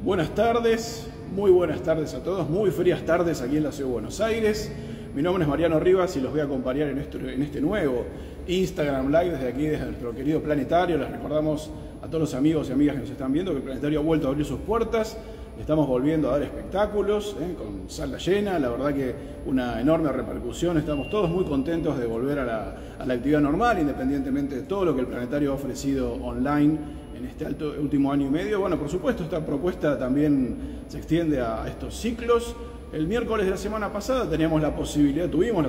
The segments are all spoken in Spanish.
Buenas tardes, muy buenas tardes a todos, muy frías tardes aquí en la ciudad de Buenos Aires. Mi nombre es Mariano Rivas y los voy a acompañar en este nuevo Instagram Live desde aquí, desde nuestro querido planetario. Les recordamos a todos los amigos y amigas que nos están viendo que el planetario ha vuelto a abrir sus puertas. Estamos volviendo a dar espectáculos con sala llena, la verdad que una enorme repercusión. Estamos todos muy contentos de volver a la actividad normal, independientemente de todo lo que el planetario ha ofrecido online en este último año y medio. Bueno, por supuesto, esta propuesta también se extiende a estos ciclos. El miércoles de la semana pasada tuvimos la posibilidad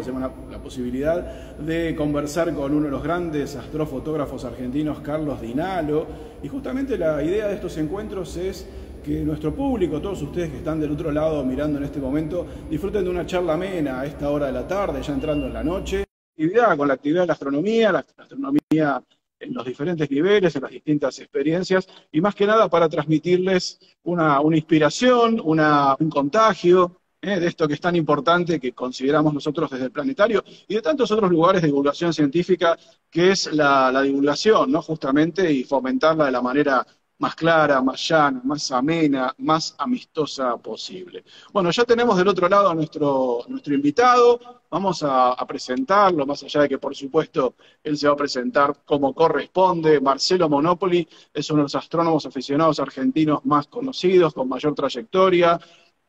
de conversar con uno de los grandes astrofotógrafos argentinos, Carlos Dinalo, y justamente la idea de estos encuentros es que nuestro público, todos ustedes que están del otro lado mirando en este momento, disfruten de una charla amena a esta hora de la tarde, ya entrando en la noche, con la actividad de la astronomía en los diferentes niveles, en las distintas experiencias, y más que nada para transmitirles una inspiración, un contagio, de esto que es tan importante que consideramos nosotros desde el planetario, y de tantos otros lugares de divulgación científica, que es la divulgación, ¿no? Justamente, y fomentarla de la manera más clara, más llana, más amena, más amistosa posible. Bueno, ya tenemos del otro lado a nuestro invitado, vamos a presentarlo, más allá de que por supuesto él se va a presentar como corresponde. Marcelo Monopoli es uno de los astrónomos aficionados argentinos más conocidos, con mayor trayectoria.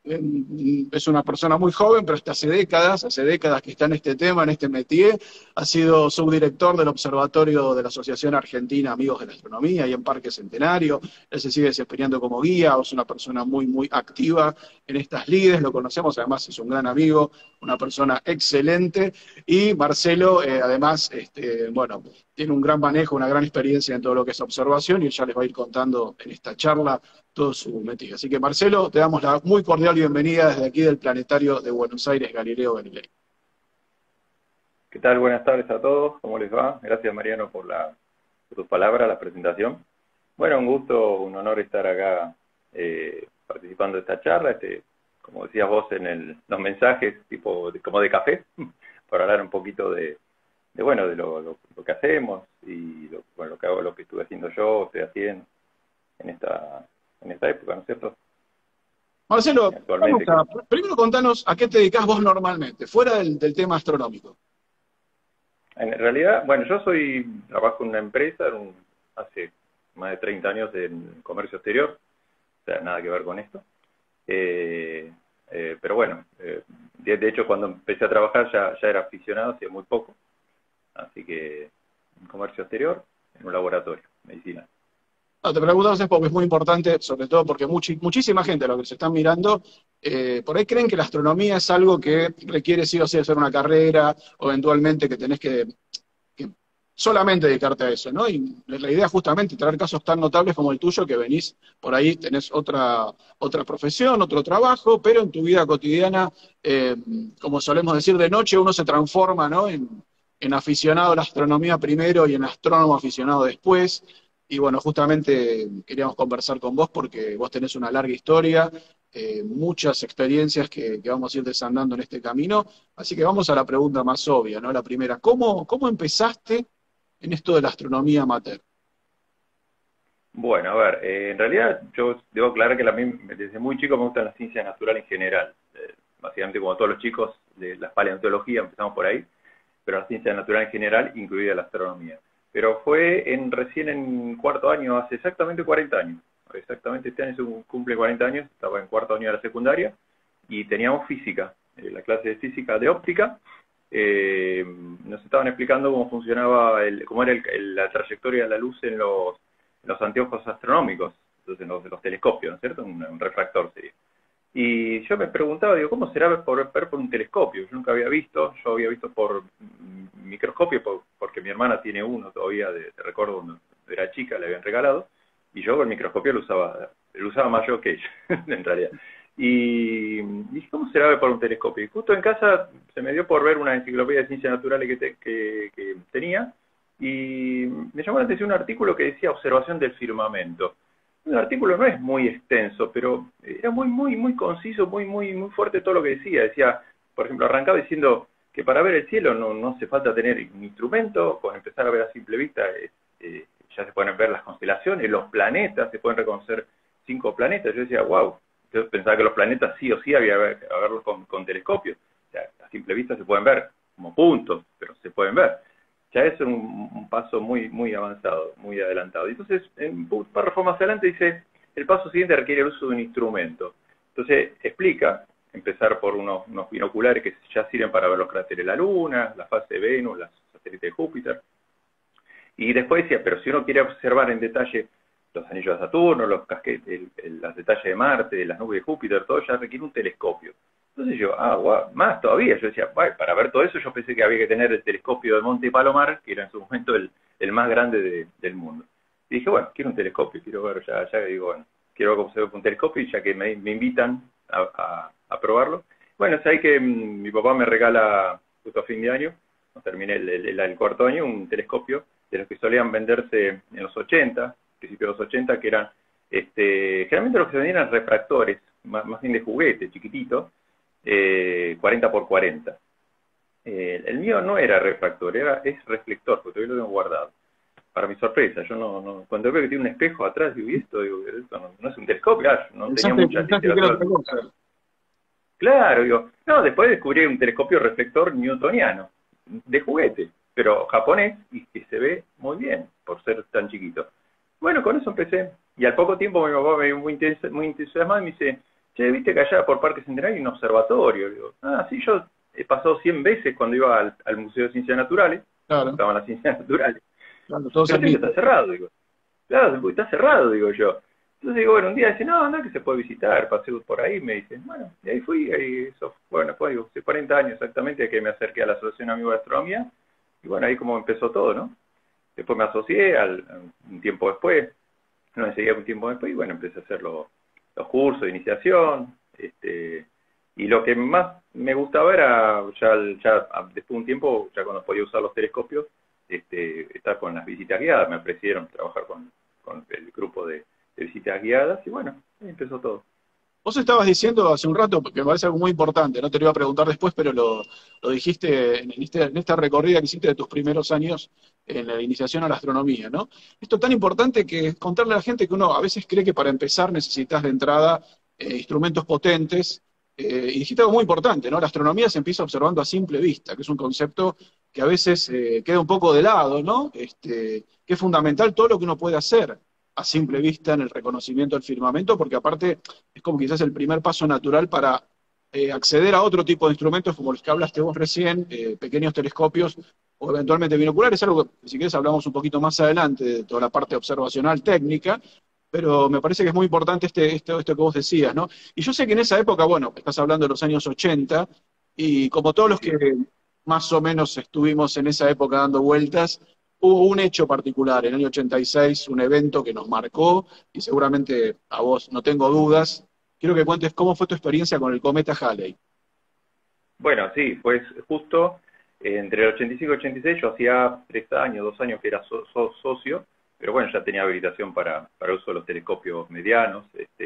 Es una persona muy joven, pero hasta hace décadas que está en este tema, en este métier. Ha sido subdirector del Observatorio de la Asociación Argentina Amigos de la Astronomía y en Parque Centenario. Él se sigue desempeñando como guía, es una persona muy activa en estas lides, lo conocemos, además es un gran amigo, una persona excelente. Y Marcelo, además, bueno, tiene un gran manejo, una gran experiencia en todo lo que es observación, y él ya les va a ir contando en esta charla todo su metido. Así que, Marcelo, te damos la muy cordial bienvenida desde aquí del Planetario de Buenos Aires, Galileo Galilei. ¿Qué tal? Buenas tardes a todos, ¿cómo les va? Gracias, Mariano, por tus palabras, la presentación. Bueno, un gusto, un honor estar acá participando de esta charla, como decías vos en los mensajes, como de café, para hablar un poquito de lo que hacemos y lo que hago, lo que estuve haciendo yo, estoy haciendo en esta época, ¿no es cierto? Marcelo, primero contanos a qué te dedicás vos normalmente, fuera del tema astronómico. En realidad, bueno, yo trabajo en una empresa, hace más de 30 años en comercio exterior, o sea, nada que ver con esto. Pero bueno, de hecho cuando empecé a trabajar ya era aficionado, hacía muy poco. Así que en comercio exterior, en un laboratorio, medicina. No, te pregunto porque es muy importante, sobre todo porque muchísima gente, a lo que se están mirando, por ahí creen que la astronomía es algo que requiere sí o sí hacer una carrera, o eventualmente que tenés que solamente dedicarte a eso, ¿no? Y la idea es justamente traer casos tan notables como el tuyo, que venís por ahí, tenés otra profesión, otro trabajo, pero en tu vida cotidiana, como solemos decir, de noche uno se transforma, ¿no? en aficionado a la astronomía primero y en astrónomo aficionado después. Y bueno, justamente queríamos conversar con vos porque vos tenés una larga historia, muchas experiencias que vamos a ir desandando en este camino. Así que vamos a la pregunta más obvia, ¿no? La primera, ¿cómo empezaste en esto de la astronomía amateur? Bueno, a ver, en realidad yo debo aclarar que a mí desde muy chico me gustan las ciencias naturales en general. Básicamente como todos los chicos de la paleontología empezamos por ahí, pero las ciencias naturales en general, incluida la astronomía. Pero fue recién en cuarto año, hace exactamente 40 años. Exactamente este año se cumple 40 años, estaba en cuarto año de la secundaria, y teníamos física, la clase de física de óptica. Nos estaban explicando cómo funcionaba, cómo era la trayectoria de la luz en los anteojos astronómicos, entonces en los telescopios, ¿no es cierto? Un refractor sería. Y yo me preguntaba, digo, ¿cómo será ver por un telescopio? Yo nunca había visto, yo había visto por microscopio, porque mi hermana tiene uno todavía, recuerdo cuando era chica, le habían regalado, y yo el microscopio lo usaba más yo que ella, en realidad. Y dije, ¿cómo será ver por un telescopio? Y justo en casa se me dio por ver una enciclopedia de ciencias naturales que tenía, y me llamó la atención un artículo que decía observación del firmamento. El artículo no es muy extenso, pero era muy conciso, muy fuerte todo lo que decía. Decía, por ejemplo, arrancaba diciendo que para ver el cielo no hace falta tener un instrumento, con empezar a ver a simple vista ya se pueden ver las constelaciones, los planetas, se pueden reconocer 5 planetas. Yo decía, wow. Yo pensaba que los planetas sí o sí había que verlos con telescopio. O sea, a simple vista se pueden ver como puntos, pero se pueden ver. Ya es un paso muy avanzado, muy adelantado. Y entonces, en un párrafo más adelante dice, el paso siguiente requiere el uso de un instrumento. Entonces, explica, empezar por unos binoculares que ya sirven para ver los cráteres de la Luna, la fase de Venus, los satélites de Júpiter. Y después decía, pero si uno quiere observar en detalle los anillos de Saturno, los los detalles de Marte, las nubes de Júpiter, todo ya requiere un telescopio. Entonces yo, wow, más todavía. Yo decía, para ver todo eso yo pensé que había que tener el telescopio de Monte Palomar, que era en su momento el más grande del mundo. Y dije, bueno, quiero un telescopio, quiero ver, ya digo, bueno, quiero ver cómo se ve un telescopio, y ya que me invitan a probarlo. Bueno, es ahí que mi papá me regala, justo a fin de año, cuando terminé el cuarto año, un telescopio de los que solían venderse en los 80, principios de los 80, que eran, generalmente los que se vendían eran refractores, más bien de juguete, chiquitito, 40 por 40. El mío no era refractor, es reflector, porque todavía lo tengo guardado. Para mi sorpresa, yo no cuando veo que tiene un espejo atrás, digo, ¿y esto? Digo, esto no es un telescopio, no tenía mucha literatura. Claro, digo, no, después descubrí un telescopio reflector newtoniano, de juguete, pero japonés, y que se ve muy bien, por ser tan chiquito. Bueno, con eso empecé, y al poco tiempo mi papá me vio muy entusiasmado y me dice, che, viste que allá por Parque Centenario hay un observatorio. Digo, sí, yo he pasado 100 veces cuando iba al Museo de Ciencias Naturales, claro. Estaban las ciencias naturales. Claro, todo está cerrado, digo. Claro, está cerrado, digo yo. Entonces digo, bueno, un día dice, no, que se puede visitar, pasé por ahí, me dice, bueno, y ahí fui, bueno, pues digo, hace 40 años exactamente que me acerqué a la Asociación Amigo de Astronomía, y bueno, ahí como empezó todo, ¿no? Después me asocié un tiempo después, no enseguida un tiempo después, y bueno, empecé a hacer los cursos de iniciación, y lo que más me gustaba era, ya después de un tiempo, ya cuando podía usar los telescopios, estar con las visitas guiadas. Me ofrecieron trabajar con el grupo de visitas guiadas, y bueno, ahí empezó todo. Vos estabas diciendo hace un rato, porque me parece algo muy importante, no te lo iba a preguntar después, pero lo dijiste en esta recorrida que hiciste de tus primeros años en la iniciación a la astronomía, ¿no? Esto tan importante que es contarle a la gente que uno a veces cree que para empezar necesitas de entrada instrumentos potentes, y dijiste algo muy importante, ¿no? La astronomía se empieza observando a simple vista, que es un concepto que a veces queda un poco de lado, ¿no? Que es fundamental todo lo que uno puede hacer a simple vista en el reconocimiento del firmamento, porque aparte es como quizás el primer paso natural para acceder a otro tipo de instrumentos como los que hablaste vos recién, pequeños telescopios o eventualmente binoculares, algo que si querés hablamos un poquito más adelante de toda la parte observacional técnica, pero me parece que es muy importante esto que vos decías, ¿no? Y yo sé que en esa época, bueno, estás hablando de los años 80, y como todos los que más o menos estuvimos en esa época dando vueltas, hubo un hecho particular, en el año 86, un evento que nos marcó, y seguramente a vos no tengo dudas. Quiero que cuentes cómo fue tu experiencia con el cometa Halley. Bueno, sí, pues justo entre el 85 y el 86 yo hacía 2 años que era socio, pero bueno, ya tenía habilitación para uso de los telescopios medianos.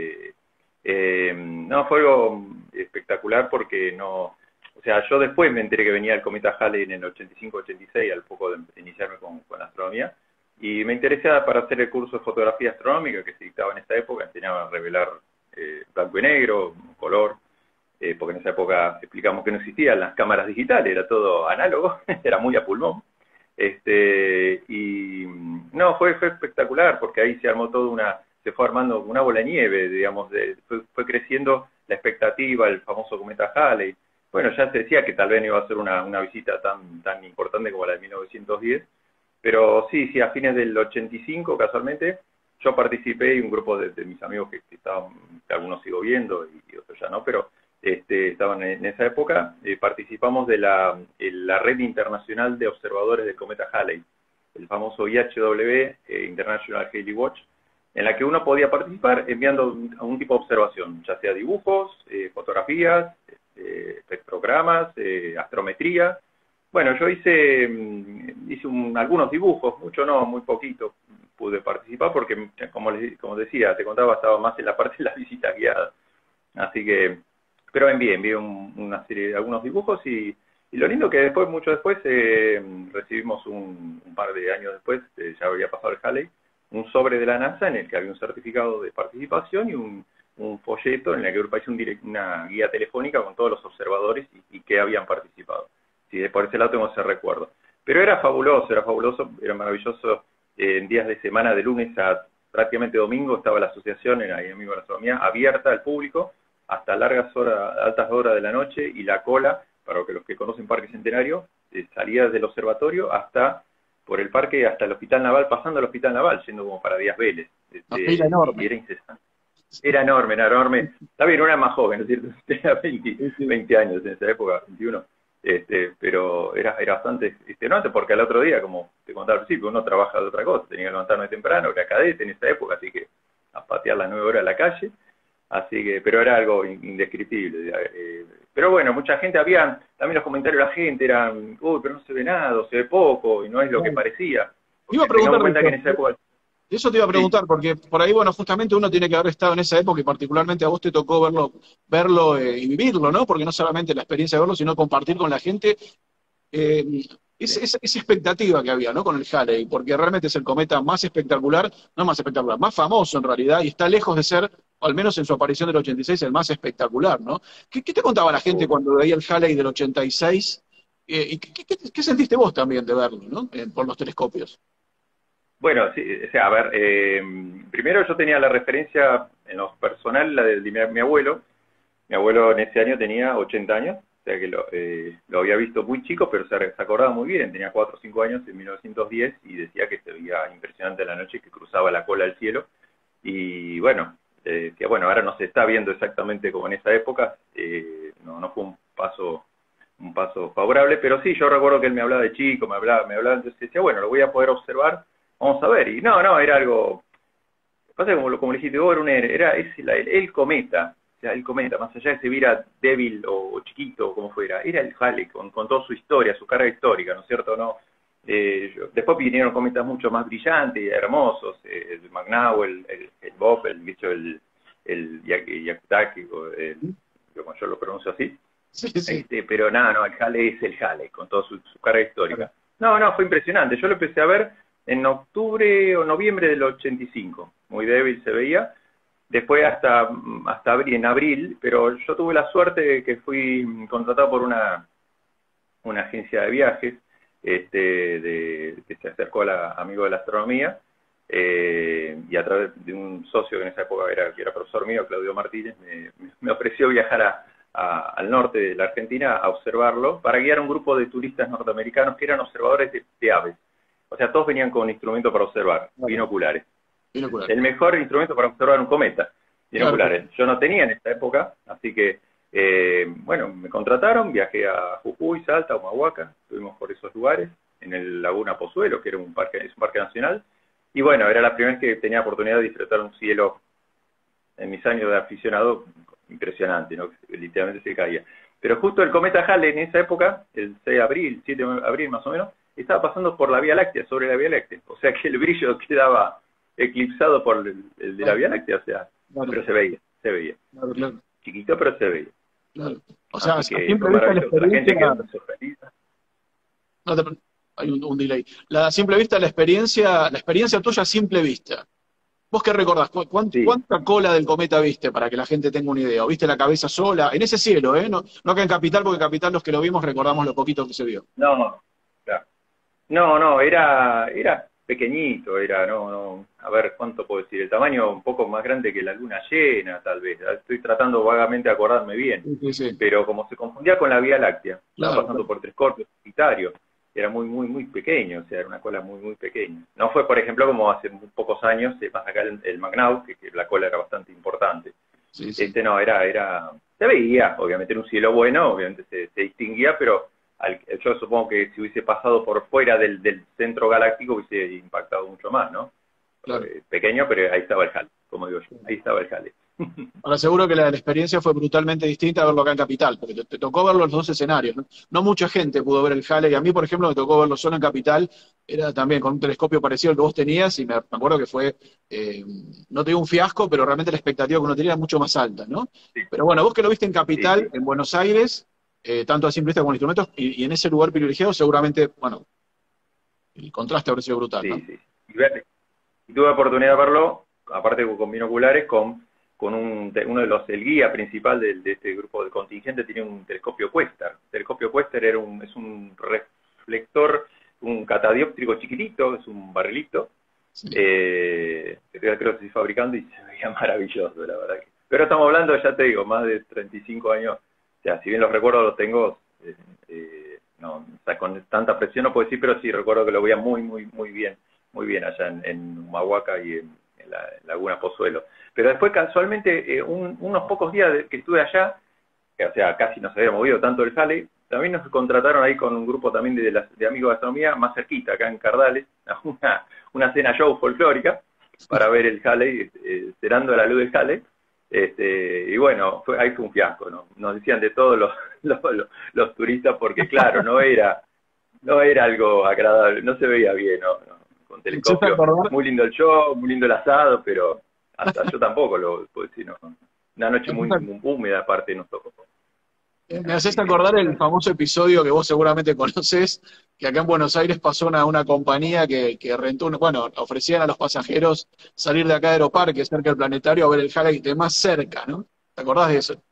No, fue algo espectacular porque o sea, yo después me enteré que venía el cometa Halley en el 85-86, al poco de iniciarme con la astronomía, y me interesé para hacer el curso de fotografía astronómica que se dictaba en esa época. Enseñaban a revelar blanco y negro, color, porque en esa época explicamos que no existían las cámaras digitales, era todo análogo, era muy a pulmón. Y no, fue espectacular, porque ahí se armó se fue armando una bola de nieve, digamos, fue creciendo la expectativa, el famoso cometa Halley. Bueno, ya se decía que tal vez no iba a ser una visita tan importante como la de 1910, pero sí, a fines del 85, casualmente, yo participé, y un grupo de mis amigos que estaban, que algunos sigo viendo y otros ya no, pero estaban en esa época, participamos de la Red Internacional de Observadores del Cometa Halley, el famoso IHW, International Halley Watch, en la que uno podía participar enviando un tipo de observación, ya sea dibujos, fotografías, espectrogramas, astrometría. Bueno, yo hice algunos dibujos, mucho no, muy poquito pude participar porque, como decía, te contaba, estaba más en la parte de las visitas guiadas. Así que, pero envié una serie de algunos dibujos, y lo lindo que después, mucho después, recibimos un par de años después, ya había pasado el Halley, un sobre de la NASA en el que había un certificado de participación y un folleto en el que aparecía una guía telefónica con todos los observadores y que habían participado. Sí, por ese lado tengo ese recuerdo. Pero era fabuloso, era maravilloso. En días de semana, de lunes a prácticamente domingo, estaba la asociación en Amigo de la Astronomía abierta al público hasta altas horas de la noche, y la cola, para los que conocen Parque Centenario, salía desde el observatorio hasta por el parque hasta el Hospital Naval, pasando al Hospital Naval, yendo como para Díaz Vélez. Era enorme. Y era incesante. Era enorme, era enorme. Está bien, era más joven, ¿no es cierto? Tenía 20 años en esa época, 21. Pero era bastante extenuante, porque al otro día, como te contaba al principio, uno trabaja de otra cosa, tenía que levantarme temprano, era cadete en esa época, así que a patear las 9 horas a la calle, así que, pero era algo indescriptible. Pero bueno, mucha gente, también los comentarios de la gente eran, uy, pero no se ve nada, se ve poco, y no es lo que parecía. Iba a preguntar, que en esa época... Eso te iba a preguntar, porque por ahí, bueno, justamente uno tiene que haber estado en esa época y particularmente a vos te tocó verlo y vivirlo, ¿no? Porque no solamente la experiencia de verlo, sino compartir con la gente esa expectativa que había, ¿no? Con el Halley, porque realmente es el cometa más espectacular, no más espectacular, más famoso en realidad, y está lejos de ser, o al menos en su aparición del 86, el más espectacular, ¿no? ¿Qué te contaba la gente cuando veía el Halley del 86? ¿Y qué sentiste vos también de verlo, ¿no? Por los telescopios. Bueno, sí, o sea, a ver, primero yo tenía la referencia en lo personal, la de mi abuelo. Mi abuelo en ese año tenía 80 años, o sea que lo había visto muy chico, pero se acordaba muy bien. Tenía 4 o 5 años en 1910 y decía que se veía impresionante la noche, que cruzaba la cola al cielo. Y bueno, decía, bueno, ahora no se está viendo exactamente como en esa época, no fue un paso favorable, pero sí, yo recuerdo que él me hablaba de chico, me hablaba, entonces decía, bueno, lo voy a poder observar. Vamos a ver, y no, era algo, pasa como le dijiste vos, era el cometa, o sea, el cometa, más allá de que se viera débil o chiquito, como fuera, era el Halley, con toda su historia, su carga histórica, ¿no es cierto? No, después vinieron cometas mucho más brillantes y hermosos, el McNaught, el Bob, el Hyakutake, como yo lo pronuncio así, Sí. Pero no, el Halley es el Halley, con toda su carga histórica. No, fue impresionante, yo lo empecé a ver en octubre o noviembre del 85, muy débil se veía, después hasta en abril, pero yo tuve la suerte de que fui contratado por una agencia de viajes, que se acercó a Amigo de la Astronomía, y a través de un socio que en esa época que era profesor mío, Claudio Martínez, me ofreció viajar al norte de la Argentina a observarlo, para guiar a un grupo de turistas norteamericanos que eran observadores de aves. O sea, todos venían con instrumentos para observar, binoculares. El mejor instrumento para observar un cometa, binoculares. Yo no tenía en esta época, así que, bueno, me contrataron, viajé a Jujuy, Salta, Humahuaca, estuvimos por esos lugares, en el Laguna Pozuelo, que es un parque nacional, y bueno, era la primera vez que tenía oportunidad de disfrutar un cielo, en mis años de aficionado, impresionante, ¿no? Literalmente se caía. Pero justo el cometa Halley en esa época, el 6 de abril, 7 de abril más o menos, estaba pasando por la Vía Láctea, sobre la Vía Láctea. O sea que el brillo quedaba eclipsado por el de la Vía Láctea, o sea, pero se veía. Claro. Chiquito, pero se veía. Claro. O sea, a simple vista la gente quedó sorprendida. Hay un delay. A simple vista la experiencia tuya a simple vista. ¿Vos qué recordás? ¿Cuánta cola del cometa viste, para que la gente tenga una idea? ¿O viste la cabeza sola? En ese cielo, ¿eh? No acá en Capital, porque en Capital los que lo vimos recordamos lo poquito que se vio. No, era pequeñito, a ver, ¿cuánto puedo decir? El tamaño un poco más grande que la luna llena, tal vez. Estoy tratando vagamente de acordarme bien. Sí. Pero como se confundía con la Vía Láctea, estaba pasando por Telescopio, Sagitario, era muy pequeño, o sea, era una cola muy pequeña. No fue, por ejemplo, como hace muy pocos años, más acá el McNaught, que la cola era bastante importante. Sí. No, se veía, obviamente, en un cielo bueno, obviamente se distinguía, pero yo supongo que si hubiese pasado por fuera del centro galáctico hubiese impactado mucho más, ¿no? Claro. Pequeño, pero ahí estaba el Halley, como digo yo, ahí estaba el Halley. Ahora seguro que la experiencia fue brutalmente distinta a verlo acá en Capital, porque te tocó verlo en los dos escenarios, ¿no? No mucha gente pudo ver el Halley, a mí, por ejemplo, me tocó verlo solo en Capital, era también con un telescopio parecido al que vos tenías, y me acuerdo que fue, no te digo un fiasco, pero realmente la expectativa que uno tenía era mucho más alta, ¿no? Sí. Pero bueno, vos que lo viste en Capital, sí. En Buenos Aires, tanto a simple vista como en instrumentos, y en ese lugar privilegiado, seguramente, bueno, el contraste habría sido brutal, ¿no? Sí. Y tuve la oportunidad de verlo, aparte con binoculares, con uno de el guía principal de este grupo de contingente tenía un telescopio Cuesta. El telescopio Cuesta es un reflector, un catadióptrico chiquitito, es un barrilito, Sí. creo que se está fabricando y se veía maravilloso, la verdad. Pero estamos hablando, ya te digo, más de 35 años. O sea, si bien los recuerdos los tengo, no, o sea, con tanta presión no puedo decir, pero sí recuerdo que lo veía muy bien allá en Humahuaca y en Laguna Pozuelo. Pero después, casualmente, unos pocos días que estuve allá, que, o sea, casi no se había movido tanto el Halley, también nos contrataron ahí con un grupo también de amigos de astronomía, más cerquita, acá en Cardales, una cena show folclórica, para ver el Halley, esperando la luz del Halley. Y bueno, ahí fue un fiasco, ¿no? Nos decían de todos los turistas, porque claro, no era algo agradable, no se veía bien, ¿no? Con telescopio, muy lindo el show, muy lindo el asado, pero hasta yo tampoco lo puedo decir, ¿no? Una noche muy húmeda aparte nos tocó. Me haces acordar el famoso episodio que vos seguramente conocés, que acá en Buenos Aires pasó una compañía que rentó, bueno, ofrecían a los pasajeros salir de acá de Aeroparque, cerca del planetario, a ver el Halley de más cerca, ¿no? ¿Te acordás de eso?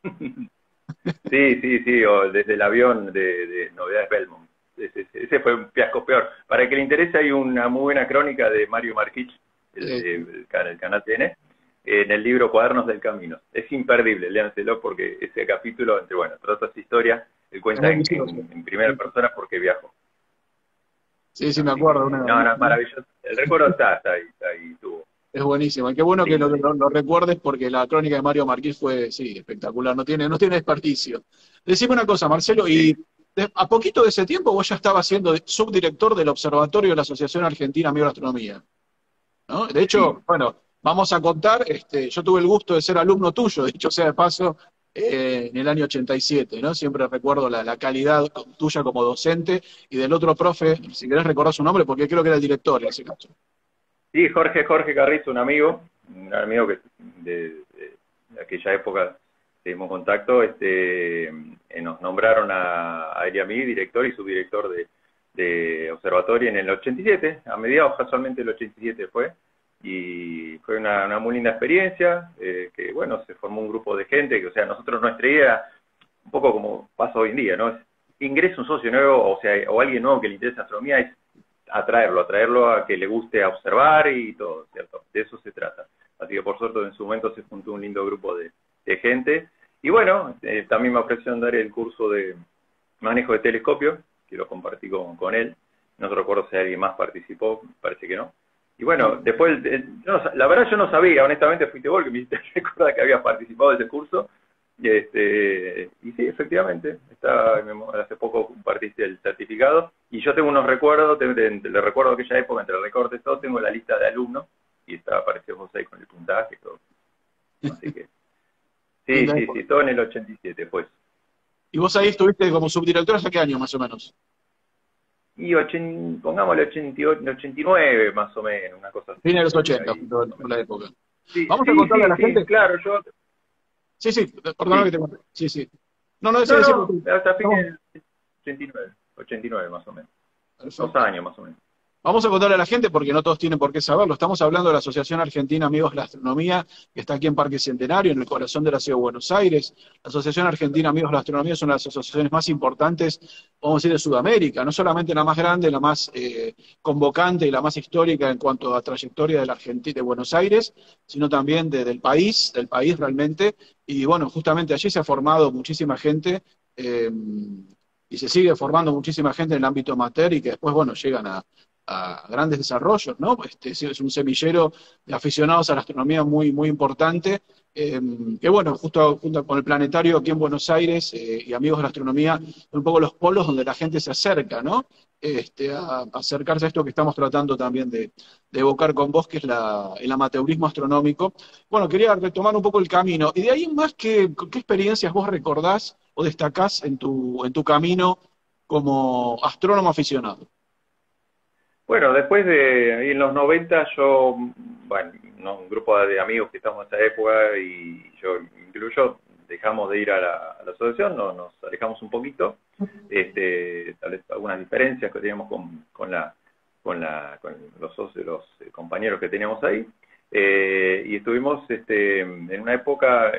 Sí, o desde el avión de Novedades Belmont. Ese fue un fiasco peor. Para el que le interese, hay una muy buena crónica de Mario Marquich, el canal TN, en el libro Cuadernos del Camino. Es imperdible, léanselo, porque ese capítulo, trata esa historia, él cuenta en primera persona porque viajó. Sí, me acuerdo. No, es maravilloso. El recuerdo está ahí tuvo. Es buenísimo. Y qué bueno que lo recuerdes, porque la crónica de Mario Marquich fue, sí, espectacular. No tiene desperdicio. Decime una cosa, Marcelo, y a poquito de ese tiempo vos ya estabas siendo subdirector del Observatorio de la Asociación Argentina Amigo de Astronomía, ¿no? De hecho, bueno, vamos a contar, yo tuve el gusto de ser alumno tuyo, dicho sea de paso, en el año 87, ¿no? Siempre recuerdo la calidad tuya como docente y del otro profe, si querés recordar su nombre, porque creo que era el director en ese caso. Sí, Jorge Carrizo, un amigo que de aquella época tuvimos contacto, nos nombraron a él y a mí director y subdirector de observatorio en el 87, a mediados casualmente del 87 fue, y fue una muy linda experiencia, que bueno, se formó un grupo de gente, que o sea, nuestra idea era un poco como pasa hoy en día, ¿no? Es ingresa un socio nuevo, o sea, o alguien nuevo que le interesa astronomía, es atraerlo a que le guste a observar y todo, ¿cierto? De eso se trata. Así que por suerte en su momento se juntó un lindo grupo de gente. Y bueno, también me ofrecieron dar el curso de manejo de telescopio, que lo compartí con él. No recuerdo si alguien más participó, parece que no. Y bueno, después, la verdad yo no sabía, honestamente fuiste vos que me hiciste recordar que habías participado de ese curso. Y sí, efectivamente, hace poco compartiste el certificado y yo tengo unos recuerdos, le recuerdo aquella época, entre recortes todo, tengo la lista de alumnos y apareció José con el puntaje y todo. Así que sí, todo en el 87 pues. ¿Y vos ahí estuviste como subdirector hasta qué año más o menos? Y pongámosle 88, 89 más o menos, una cosa así. Fines de los 80, por la época. Sí, vamos a contarle a la gente. Claro, yo... Sí, perdóname que te cuente. Sí. No, hasta fines del 89 más o menos. Perfecto. 2 años más o menos. Vamos a contarle a la gente, porque no todos tienen por qué saberlo. Estamos hablando de la Asociación Argentina Amigos de la Astronomía, que está aquí en Parque Centenario, en el corazón de la ciudad de Buenos Aires. La Asociación Argentina Amigos de la Astronomía es una de las asociaciones más importantes, vamos a decir, de Sudamérica. No solamente la más grande, la más convocante y la más histórica en cuanto a trayectoria de la Argentina, de Buenos Aires, sino también del país realmente. Y bueno, justamente allí se ha formado muchísima gente, y se sigue formando muchísima gente en el ámbito amateur, y que después, bueno, llegan a grandes desarrollos, ¿no? Es un semillero de aficionados a la astronomía muy importante, que bueno, junto con el planetario aquí en Buenos Aires y Amigos de la Astronomía, son un poco los polos donde la gente se acerca, ¿no? A acercarse a esto que estamos tratando también de evocar con vos, que es el amateurismo astronómico. Bueno, quería retomar un poco el camino, y de ahí más, ¿qué experiencias vos recordás o destacás en tu camino como astrónomo aficionado? Bueno, después ahí en los 90 yo, un grupo de amigos que estamos en esa época y yo incluyo, dejamos de ir a la asociación, nos alejamos un poquito, tal vez algunas diferencias que teníamos con con los socios, los compañeros que teníamos ahí. Y estuvimos en una época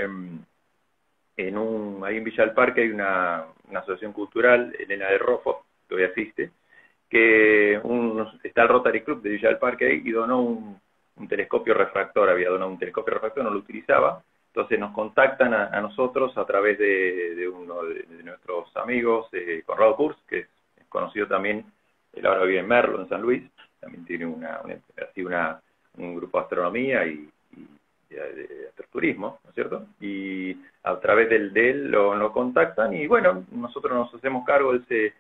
ahí en Villa del Parque hay una asociación cultural, Elena de Rofo, que todavía existe, que está el Rotary Club de Villa del Parque ahí, y donó un telescopio refractor, había donado un telescopio refractor, no lo utilizaba. Entonces nos contactan a nosotros a través de uno de nuestros amigos, Conrado Kurz, que es conocido también, él ahora vive en Merlo, en San Luis, también tiene un grupo de astronomía y de astroturismo, ¿no es cierto? Y a través de él lo contactan, y bueno, nosotros nos hacemos cargo de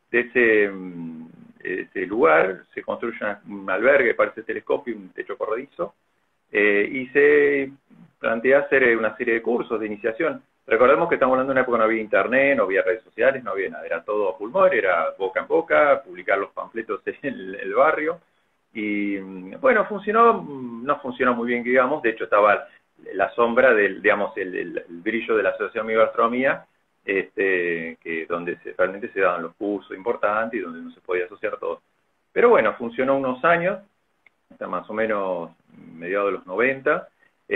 ese lugar. Se construye un albergue para ese telescopio, un techo corredizo, y se plantea hacer una serie de cursos de iniciación. Recordemos que estamos hablando de una época que no había internet, no había redes sociales, no había nada, era todo a pulmón, era boca en boca, publicar los panfletos en el barrio. Y bueno, no funcionó muy bien, digamos. De hecho estaba la sombra del, digamos, el brillo de la Asociación Amigo de Astronomía, donde realmente se daban los cursos importantes y donde no se podía asociar todo. Pero bueno, funcionó unos años, hasta más o menos mediados de los 90,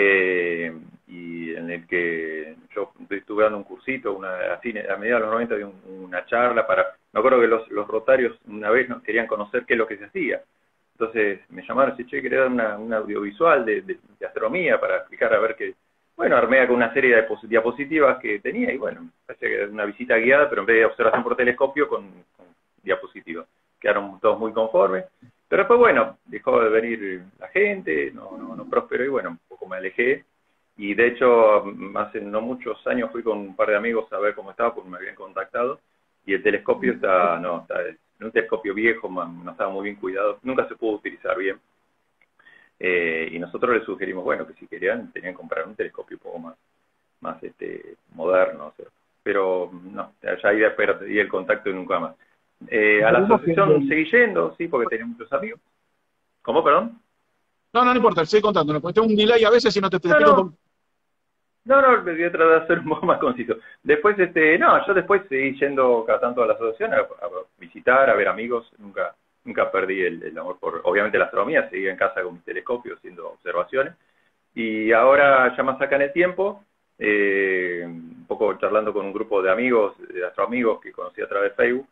y en el que yo estuve dando un cursito, a mediados de los 90 di una charla me acuerdo que los rotarios una vez querían conocer qué es lo que se hacía. Entonces me llamaron y che, quería dar un audiovisual de astronomía para explicar, a ver qué. Bueno, armé con una serie de diapositivas que tenía, y bueno, parecía que era una visita guiada, pero en vez de observación por telescopio, con diapositivas. Quedaron todos muy conformes. Pero después, bueno, dejó de venir la gente, no prosperó, y bueno, un poco me alejé. Y de hecho, hace no muchos años fui con un par de amigos a ver cómo estaba, porque me habían contactado. Y el telescopio está en un telescopio viejo, no estaba muy bien cuidado, nunca se pudo utilizar bien. Y nosotros les sugerimos, bueno, que si querían, tenían que comprar un telescopio un poco más moderno, ¿cierto? Pero no, ya ahí perdí el contacto y nunca más. A la asociación seguí yendo, sí, porque tenía muchos amigos. ¿Cómo, perdón? No importa, sigue contando, porque tengo un delay a veces y no te explico. No, voy a tratar de hacer un poco más conciso. Después, yo después seguí yendo cada tanto a la asociación a visitar, a ver amigos. Nunca perdí el amor por, obviamente, la astronomía. Seguí en casa con mi telescopio haciendo observaciones. Y ahora, ya más acá en el tiempo, un poco charlando con un grupo de amigos, de astroamigos que conocí a través de Facebook,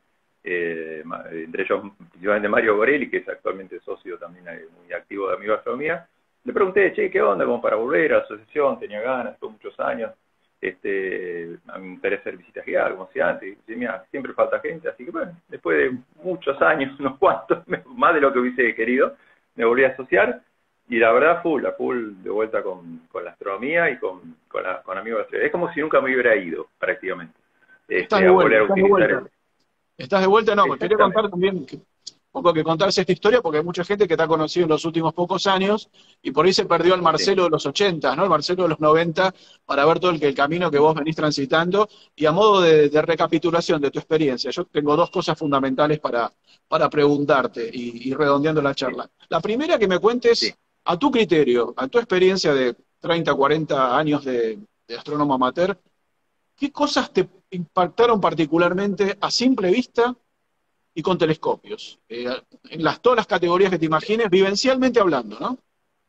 entre ellos principalmente Mario Gorelli, que es actualmente socio también muy activo de Amigo de Astronomía. Le pregunté, che, ¿qué onda? Como para volver a la asociación, tenía ganas, estuvo muchos años, a mí me interesa hacer visitas guiadas, como decía antes, y dice, mira, siempre falta gente, así que bueno, después de muchos años, unos cuantos, más de lo que hubiese querido, me volví a asociar, y la verdad, full de vuelta con la astronomía y con Amigos de Astronomía. Es como si nunca me hubiera ido, prácticamente. Estás de vuelta, no, me quería contar también un poco que contarse esta historia, porque hay mucha gente que te ha conocido en los últimos pocos años, y por ahí se perdió el Marcelo de los 80, ¿no? El Marcelo de los 90, para ver todo el camino que vos venís transitando, y a modo de recapitulación de tu experiencia, yo tengo dos cosas fundamentales para preguntarte, y redondeando la charla. La primera, que me cuentes, a tu criterio, a tu experiencia de 30, 40 años de astrónomo amateur, ¿qué cosas te impactaron particularmente a simple vista y con telescopios? En todas las categorías que te imagines, vivencialmente hablando, ¿no?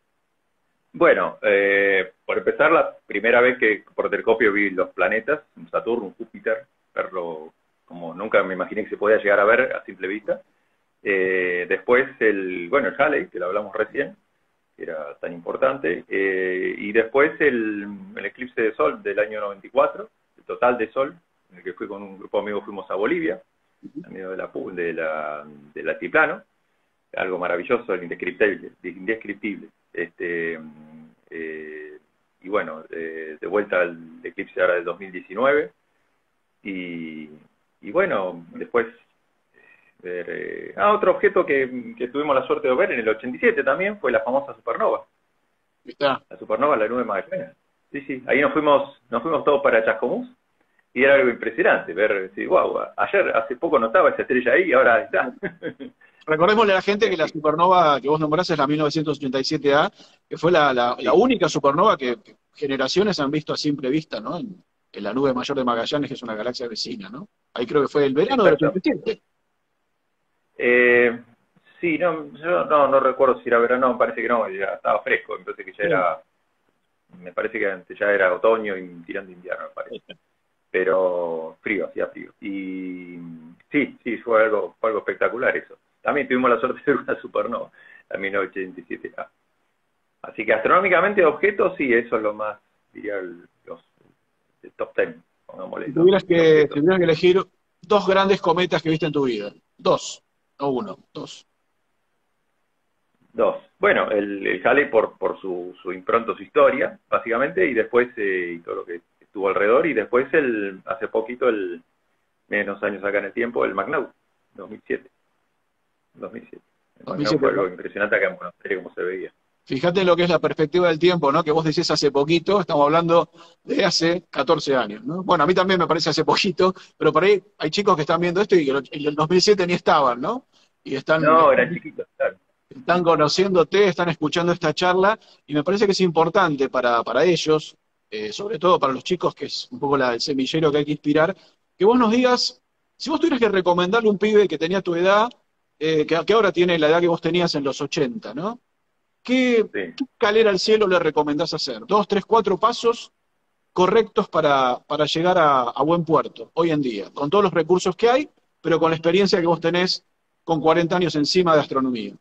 Bueno, por empezar, la primera vez que por telescopio vi los planetas, un Saturno, un Júpiter, verlo como nunca me imaginé que se podía llegar a ver a simple vista. Después el Halley, que lo hablamos recién, que era tan importante, y después el eclipse de Sol del año 94, el total de Sol, en el que fui con un grupo de amigos, fuimos a Bolivia, en medio del altiplano, algo maravilloso, indescriptible. Y bueno, de vuelta al eclipse ahora del 2019, y bueno, después otro objeto que tuvimos la suerte de ver en el 87 también fue la famosa supernova. ¿Está? La supernova, la nube Magallanes. Sí, ahí nos fuimos todos para Chascomús, y era algo impresionante ver, wow, hace poco no estaba esa estrella ahí y ahora está. Recordémosle a la gente que la supernova que vos nombrás es la 1987A, que fue la única supernova que generaciones han visto a simple vista, ¿no? En la nube mayor de Magallanes, que es una galaxia vecina, ¿no? Ahí creo que fue el verano del 87. Sí, no, yo no recuerdo si era verano, no, me parece que no, ya estaba fresco, me parece que ya era, me parece que antes ya era otoño y tirando invierno, me parece. Pero frío, hacía frío. Y sí, fue algo espectacular eso. También tuvimos la suerte de ver una supernova, la 1987. Así que astronómicamente objetos, sí, eso es lo más, diría, el top 10, pongámosle, Si ¿no? tuvieras De que, si objetos. tuvieras que elegir dos grandes cometas que viste en tu vida. Dos, no uno, dos. Dos. Bueno, el Halley por su impronta, su historia, básicamente, y después y todo lo que estuvo alrededor, y después hace poquito, menos años acá en el tiempo, el McNaught, 2007. 2007. El McNaught 2007. fue algo impresionante acá en Buenos Aires, como se veía. Fíjate lo que es la perspectiva del tiempo, ¿no? Que vos decís hace poquito, estamos hablando de hace 14 años, ¿no? Bueno, a mí también me parece hace poquito, pero por ahí hay chicos que están viendo esto y que en el 2007 ni estaban, ¿no? Y No, eran chiquitos, claro. están conociéndote, están escuchando esta charla, y me parece que es importante para ellos, sobre todo para los chicos, que es un poco el semillero que hay que inspirar, que vos nos digas, si vos tuvieras que recomendarle a un pibe que tenía tu edad, que ahora tiene la edad que vos tenías en los 80, ¿no? Sí. ¿Qué escalera al cielo le recomendás hacer? ¿Dos, tres, cuatro pasos correctos para llegar a buen puerto hoy en día? Con todos los recursos que hay, pero con la experiencia que vos tenés con 40 años encima de astronomía.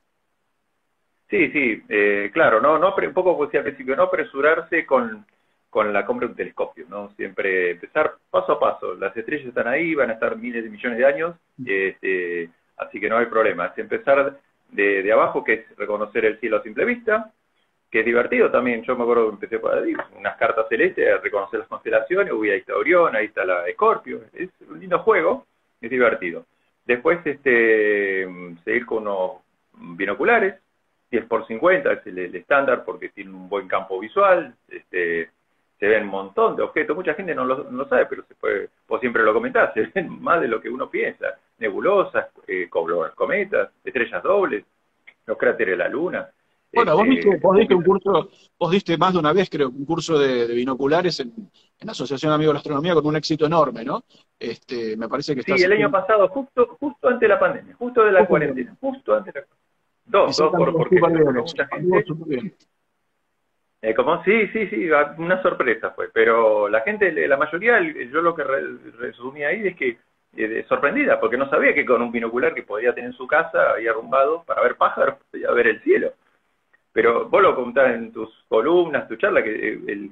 Sí, claro, un poco como decía al principio, no apresurarse con la compra de un telescopio, ¿no? Siempre empezar paso a paso. Las estrellas están ahí, van a estar miles de millones de años, así que no hay problema. Es empezar de abajo, que es reconocer el cielo a simple vista, que es divertido también. Yo me acuerdo que empecé por ahí, unas cartas celestes, a reconocer las constelaciones, uy, ahí está Orión, ahí está la Escorpio. Es un lindo juego, es divertido. Después, seguir con unos binoculares, 10x50 es el estándar porque tiene un buen campo visual, se ven un montón de objetos, mucha gente no lo sabe, pero vos siempre lo comentás, se ven más de lo que uno piensa, nebulosas, cometas, estrellas dobles, los cráteres de la Luna. Bueno, vos diste un curso, vos diste más de una vez, creo, un curso de binoculares en la Asociación Amigos de la Astronomía con un éxito enorme, ¿no? Me parece que Sí, estás... el año pasado, justo antes de la pandemia, justo de la cuarentena, justo antes de la cuarentena. Dos, porque se acercó mucha gente. Como sí, una sorpresa fue, pero la gente, la mayoría, yo lo que resumí ahí es que sorprendida, porque no sabía que con un binocular que podía tener en su casa, ahí arrumbado, para ver pájaros, podía ver el cielo. Pero vos lo contás en tus columnas, tu charla, que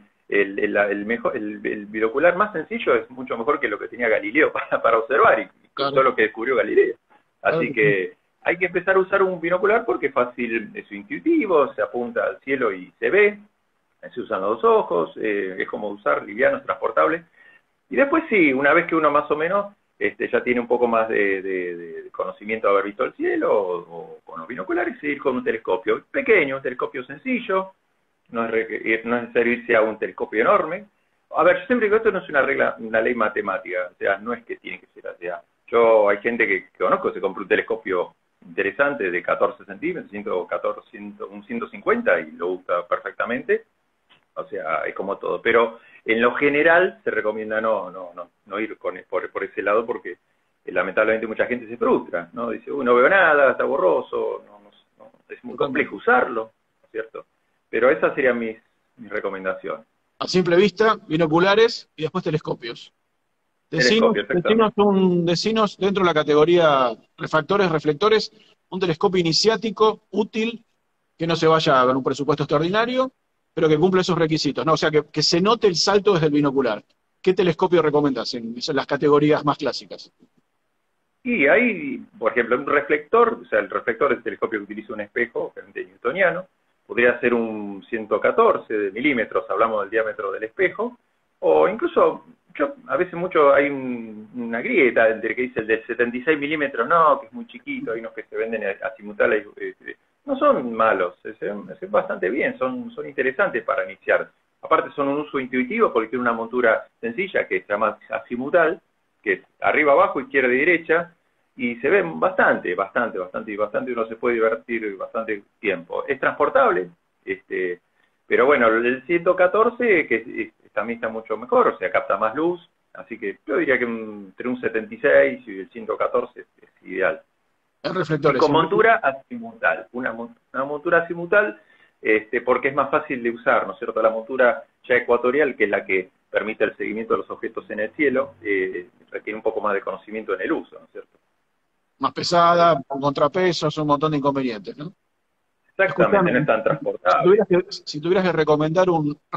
el binocular más sencillo es mucho mejor que lo que tenía Galileo para observar, y Claro. todo lo que descubrió Galileo. Así Claro. que hay que empezar a usar un binocular porque es fácil, es intuitivo, se apunta al cielo y se ve, se usan los dos ojos, es como usar livianos, transportables. Y después sí, una vez que uno más o menos ya tiene un poco más de conocimiento de haber visto el cielo, o con los binoculares, ir con un telescopio pequeño, un telescopio sencillo, no es necesario irse a un telescopio enorme. A ver, yo siempre digo, esto no es una ley matemática, o sea, no es que tiene que ser así. Hay gente que conozco, se compró un telescopio interesante de 14 centímetros, 150, y lo usa perfectamente. O sea, es como todo. Pero en lo general se recomienda no ir por ese lado, porque lamentablemente mucha gente se frustra, ¿no? Dice, no veo nada, está borroso, es muy complejo usarlo, ¿no es cierto? Pero esa sería mi recomendación. A simple vista, binoculares y después telescopios. Decinos dentro de la categoría refractores, reflectores, un telescopio iniciático, útil, que no se vaya con un presupuesto extraordinario, pero que cumpla esos requisitos, ¿no? O sea, que se note el salto desde el binocular. ¿Qué telescopio recomendás en las categorías más clásicas? Y hay, por ejemplo, un reflector, o sea, el reflector es el telescopio que utiliza un espejo, obviamente newtoniano, podría ser un 114 milímetros, hablamos del diámetro del espejo, o incluso, a veces hay una grieta entre que dice el de 76 milímetros, no, que es muy chiquito, hay unos que se venden azimutales, no son malos, se ven bastante bien, son interesantes para iniciar. Aparte son un uso intuitivo porque tiene una montura sencilla que se llama azimutal, que es arriba, abajo, izquierda y derecha, y se ven bastante, uno se puede divertir bastante tiempo. Es transportable, pero bueno, el 114 también está mucho mejor, o sea, capta más luz, así que yo diría que entre un 76 y el 114 es ideal. En Y reflectores. con montura azimutal, una montura azimutal, porque es más fácil de usar, ¿no es cierto? La montura ya ecuatorial, que es la que permite el seguimiento de los objetos en el cielo, requiere un poco más de conocimiento en el uso, ¿no es cierto? Más pesada, con contrapesos, un montón de inconvenientes, ¿no? Exactamente, no Escuchame, es tan si transportable. tuvieras que recomendar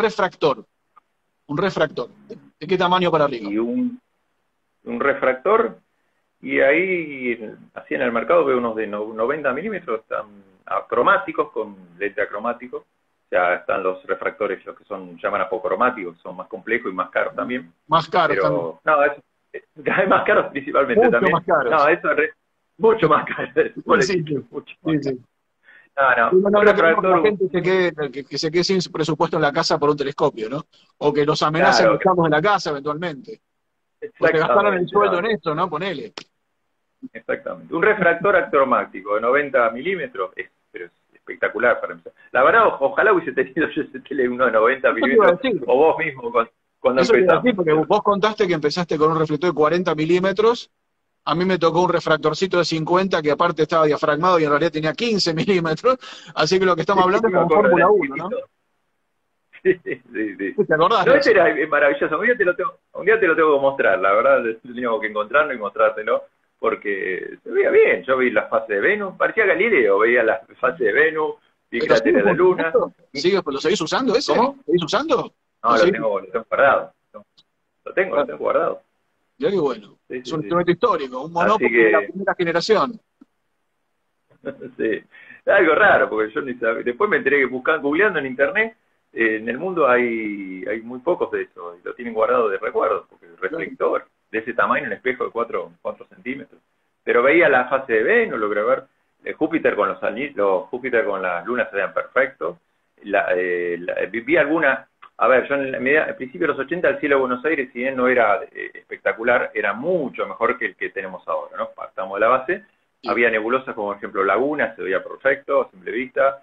un refractor, ¿de qué tamaño para arriba? Y un refractor, y ahí, así en el mercado veo unos de 90 milímetros, están acromáticos, con lente acromático. Ya están los refractores, los que llaman apocromáticos, son más complejos y más caros también. Más caros también. Pero, no, es más caros principalmente Mucho también. más caros. No, eso es mucho más caro. Sí, sí, Mucho más sí, caro. sí. No, No, no, un no queremos que la refractor, gente que se quede sin presupuesto en la casa por un telescopio, ¿no? O que los amenacen claro, los chavos de la casa eventualmente. Porque gastaron el exactamente, sueldo no, en esto, ¿no? Ponele. exactamente. Un refractor acromático de 90 milímetros pero es espectacular para empezar. La verdad, ojalá hubiese tenido yo ese tele uno de 90 Eso te iba a milímetros, decir. o vos mismo cuando Eso te iba a decir, empezamos, ¿no es porque cierto? vos contaste que empezaste con un reflector de 40 milímetros. A mí me tocó un refractorcito de 50 que aparte estaba diafragmado y en realidad tenía 15 milímetros. Así que lo que estamos hablando es Me como acuerdo Fórmula del 1, ¿no? chiquitito. Sí, sí, sí. ¿Te acordás No, de ese eso? era maravilloso. Un día te lo tengo que mostrar, la verdad, teníamos que encontrarlo y mostrártelo, porque se veía bien. Yo vi la fase de Venus, parecía Galileo, veía la fase de Venus, vi ¿Pero cráteres sigues de la Luna. funcionando? ¿Lo seguís usando ese? ¿Lo ¿Cómo? seguís usando? No, lo tengo guardado. Lo tengo guardado. Ya que bueno. Sí, Es sí, un sí. instrumento histórico, un Así monóculo de la que, primera generación. sí. Es algo raro, porque yo ni sabía. Después me enteré que googleando en internet, en el mundo hay muy pocos de esos, y lo tienen guardado de recuerdo, porque el reflector de ese tamaño, un espejo de 4 centímetros. Pero veía la fase de Venus, logré ver Júpiter con los anillos, Júpiter con las lunas se veían perfectos. Vi alguna, a ver, yo al principio de los 80 el cielo de Buenos Aires, si bien no era espectacular, era mucho mejor que el que tenemos ahora, ¿no? Partamos de la base. Sí. Había nebulosas como, por ejemplo, Laguna, se veía perfecto a simple vista.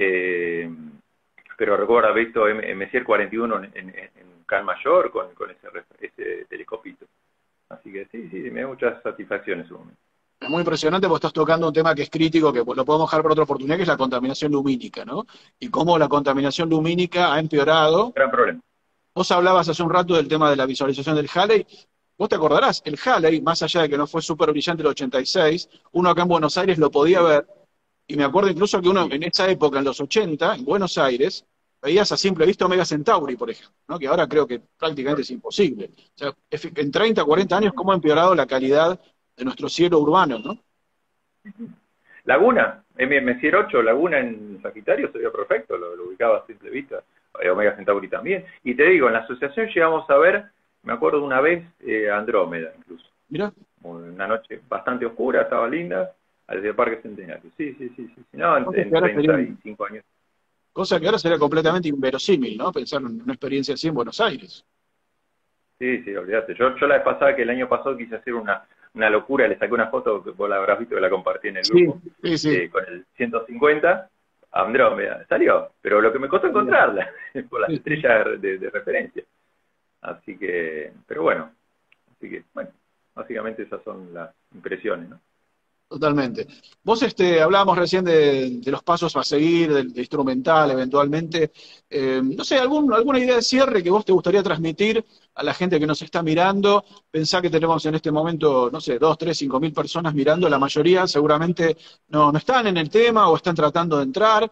Pero recuerdo haber visto Messier 41 en Can Mayor con ese telescopito. Así que sí, me da muchas satisfacciones en su momento. Es muy impresionante porque estás tocando un tema que es crítico, que lo podemos dejar para otra oportunidad, que es la contaminación lumínica, ¿no? Y cómo la contaminación lumínica ha empeorado. Gran problema. Vos hablabas hace un rato del tema de la visualización del Halley. Vos te acordarás, el Halley, más allá de que no fue súper brillante el 86, uno acá en Buenos Aires lo podía ver, y me acuerdo incluso que uno en esa época, en los 80, en Buenos Aires, veías a simple vista Omega Centauri, por ejemplo, ¿no? Que ahora creo que prácticamente es imposible. O sea, en 30, 40 años, cómo ha empeorado la calidad de nuestro cielo urbano, ¿no? Laguna, Messier 8, Laguna en Sagitario se veía perfecto, lo ubicaba a simple vista. Omega Centauri también. Y te digo, en la asociación llegamos a ver, me acuerdo de una vez, Andrómeda incluso. Mirá. Una noche bastante oscura, estaba linda, al del Parque Centenario. Sí. No, en Entonces, ahora 35 años. Cosa que ahora sería completamente inverosímil, ¿no? Pensar en una experiencia así en Buenos Aires. Sí, olvídate. Yo la vez pasada, que el año pasado quise hacer una locura, le saqué una foto que vos la habrás visto, que la compartí en el grupo, Sí. Con el 150, Andrómeda. Salió, pero lo que me costó encontrarla, por las estrellas de referencia. Así que, pero bueno, básicamente esas son las impresiones, ¿no? Totalmente. Vos hablábamos recién de los pasos a seguir, del instrumental eventualmente. No sé, alguna idea de cierre que vos te gustaría transmitir a la gente que nos está mirando. Pensá que tenemos en este momento, no sé, 2, 3, 5 mil personas mirando. La mayoría seguramente no están en el tema o están tratando de entrar.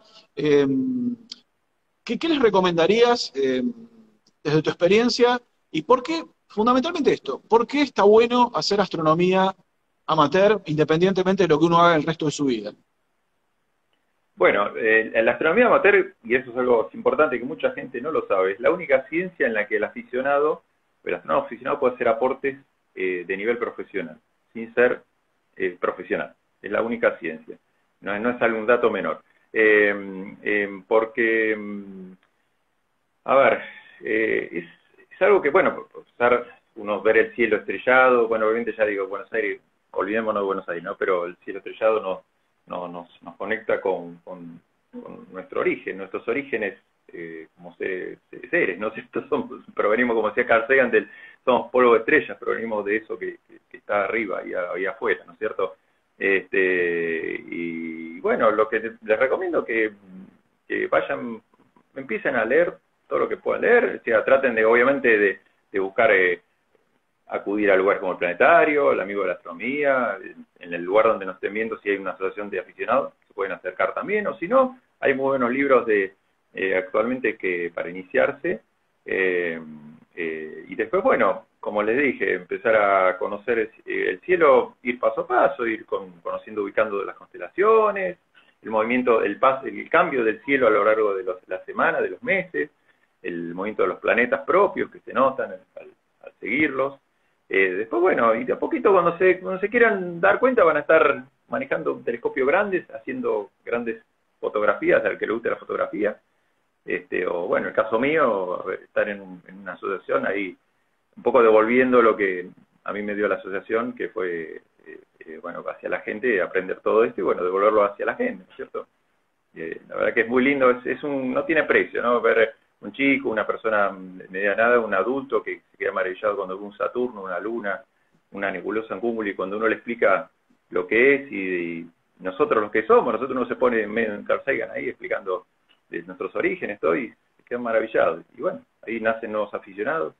¿Qué les recomendarías desde tu experiencia? ¿Y por qué, fundamentalmente esto, por qué está bueno hacer astronomía amateur, independientemente de lo que uno haga el resto de su vida? Bueno, la astronomía amateur, y eso es algo importante que mucha gente no lo sabe, es la única ciencia en la que el astrónomo aficionado puede hacer aportes de nivel profesional, sin ser profesional. Es la única ciencia. No es algún dato menor. Porque, a ver, es algo que, bueno, uno ver el cielo estrellado, bueno, obviamente ya digo, Buenos Aires, olvidémonos de Buenos Aires, ¿no? Pero el cielo estrellado nos conecta con nuestro origen, nuestros orígenes como seres, ¿no? Provenimos, como decía Carl Sagan, somos polvo de estrellas, provenimos de eso que está arriba y afuera, ¿no es cierto? Y bueno, lo que les recomiendo que vayan, empiecen a leer todo lo que puedan leer, o sea, traten de, obviamente, de buscar acudir a lugares como el Planetario, el Amigo de la Astronomía, en el lugar donde nos estén viendo, si hay una asociación de aficionados, se pueden acercar también, o si no, hay muy buenos libros actualmente para iniciarse, y después, bueno, como les dije, empezar a conocer el cielo, ir paso a paso, ir conociendo, ubicando las constelaciones, el movimiento, el cambio del cielo a lo largo de la semana, de los meses, el movimiento de los planetas propios que se notan al seguirlos. Después, bueno, y de a poquito cuando se quieran dar cuenta van a estar manejando un telescopio grande, haciendo grandes fotografías, al que le guste la fotografía, o bueno, el caso mío, estar en una asociación ahí, un poco devolviendo lo que a mí me dio la asociación, que fue, bueno, hacia la gente, aprender todo esto y bueno, devolverlo hacia la gente, ¿no es cierto? La verdad que es muy lindo, no tiene precio, ¿no? Ver un chico, una persona de mediana edad, un adulto que se queda maravillado cuando ve un Saturno, una luna, una nebulosa en cúmulo, y cuando uno le explica lo que es y nosotros los que somos, nosotros uno se pone en medio de un Carl Sagan ahí explicando de nuestros orígenes, todo, y se quedan maravillados. Y bueno, ahí nacen nuevos aficionados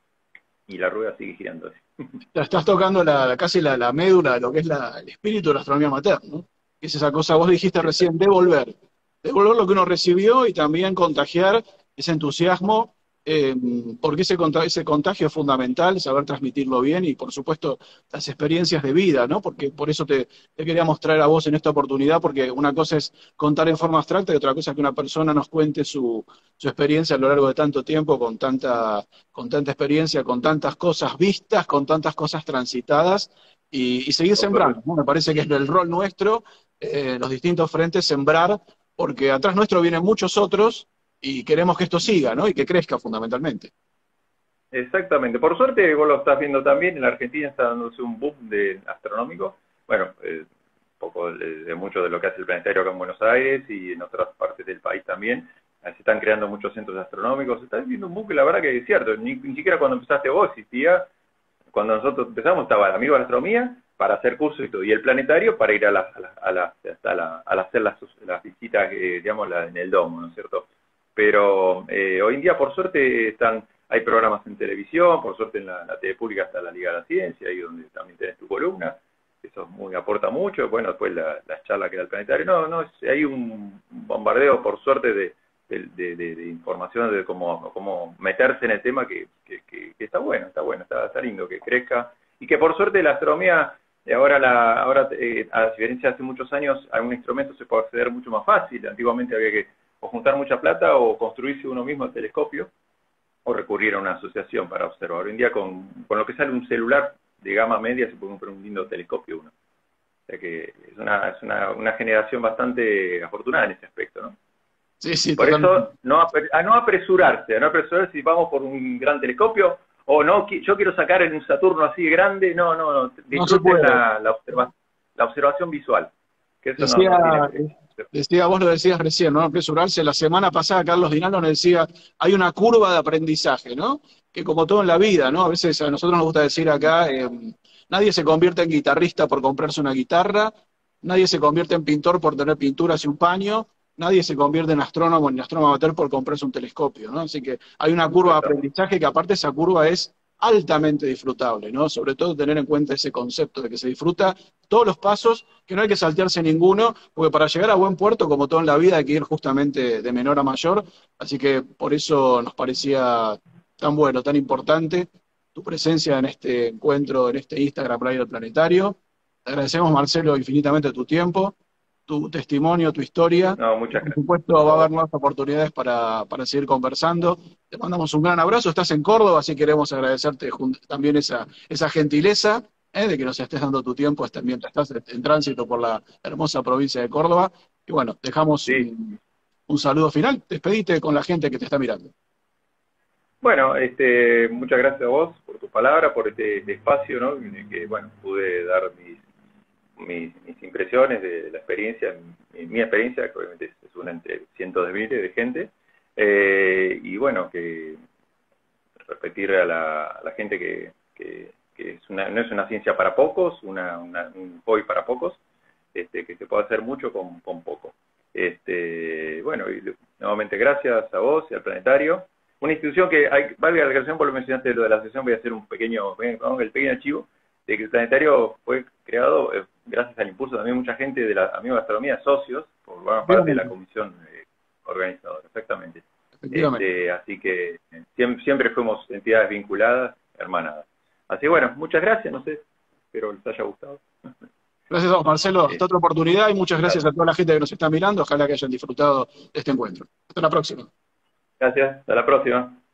y la rueda sigue girando así. Estás tocando casi la médula de lo que es el espíritu de la astronomía amateur, ¿no? Es esa cosa, vos dijiste recién, devolver lo que uno recibió y también contagiar ese entusiasmo, porque ese contagio es fundamental, saber transmitirlo bien y, por supuesto, las experiencias de vida, ¿no? Porque por eso te queríamos traer a vos en esta oportunidad, porque una cosa es contar en forma abstracta y otra cosa es que una persona nos cuente su experiencia a lo largo de tanto tiempo, con tanta experiencia, con tantas cosas vistas, con tantas cosas transitadas, y seguir sembrando, ¿no? Me parece que es el rol nuestro, los distintos frentes, sembrar, porque atrás nuestro vienen muchos otros, y queremos que esto siga, ¿no? Y que crezca fundamentalmente. Exactamente. Por suerte, vos lo estás viendo también, en la Argentina está dándose un boom astronómico. Bueno, un poco de mucho de lo que hace el Planetario acá en Buenos Aires y en otras partes del país también. Se están creando muchos centros astronómicos. Se está viendo un boom que la verdad que es cierto. Ni siquiera cuando empezaste vos existía. Cuando nosotros empezamos estaba el Amigo de la Astronomía para hacer cursos y todo, y el Planetario para ir a hacer las visitas, digamos, en el domo, ¿no es cierto? Pero hoy en día, por suerte, hay programas en televisión, por suerte en la TV pública está la Liga de la Ciencia, ahí donde también tenés tu columna, eso aporta mucho. Bueno, después las charlas que da el Planetario, hay un bombardeo, por suerte, de información de cómo meterse en el tema que está bueno, está lindo que crezca, y que por suerte la astronomía, ahora a diferencia de hace muchos años, a un instrumento se puede acceder mucho más fácil. Antiguamente había que o juntar mucha plata o construirse uno mismo el telescopio o recurrir a una asociación para observar. Hoy en día con lo que sale un celular de gama media se puede comprar un lindo telescopio uno. O sea que es una generación bastante afortunada en ese aspecto, ¿no? Sí, por totalmente. eso a no apresurarse si vamos por un gran telescopio o no, yo quiero sacar en un Saturno así grande, no disfruten la observación visual, que eso vos lo decías recién, ¿no? Apresurarse. La semana pasada Carlos Dinalo nos decía, hay una curva de aprendizaje, ¿no? Que como todo en la vida, ¿no? A veces a nosotros nos gusta decir acá, nadie se convierte en guitarrista por comprarse una guitarra, nadie se convierte en pintor por tener pinturas y un paño, nadie se convierte en astrónomo ni astrónomo amateur por comprarse un telescopio, ¿no? Así que hay una curva de aprendizaje que aparte esa curva es altamente disfrutable, ¿no? Sobre todo tener en cuenta ese concepto de que se disfruta todos los pasos, que no hay que saltearse ninguno, porque para llegar a buen puerto, como todo en la vida, hay que ir justamente de menor a mayor, así que por eso nos parecía tan bueno, tan importante tu presencia en este encuentro, en este Instagram Live del Planetario. Te agradecemos, Marcelo, infinitamente tu tiempo, tu testimonio, tu historia. No, muchas gracias. Por supuesto, va a haber nuevas oportunidades para seguir conversando. Te mandamos un gran abrazo. Estás en Córdoba, así queremos agradecerte también esa gentileza de que nos estés dando tu tiempo mientras estás en tránsito por la hermosa provincia de Córdoba. Y bueno, dejamos un saludo final. Despedite con la gente que te está mirando. Bueno, muchas gracias a vos por tu palabra, por este espacio, ¿no? Que, bueno, pude dar mis impresiones de la experiencia, mi experiencia, que obviamente es una entre cientos de miles de gente, y bueno, que repetir a la gente que no es una ciencia para pocos, un hobby para pocos, que se puede hacer mucho con poco. Bueno, y nuevamente gracias a vos y al Planetario. Una institución que, valga la aclaración por lo que mencionaste de lo de la sesión, voy a hacer el pequeño archivo, de que el Planetario fue creado gracias al impulso también de mucha gente de la Amigo Gastronomía, socios, por buena parte de la comisión organizadora, exactamente. Así que siempre fuimos entidades vinculadas, hermanadas. Así que bueno, muchas gracias, no sé, espero les haya gustado. Gracias a vos, Marcelo. Hasta otra oportunidad y muchas gracias a toda la gente que nos está mirando. Ojalá que hayan disfrutado de este encuentro. Hasta la próxima. Gracias, hasta la próxima.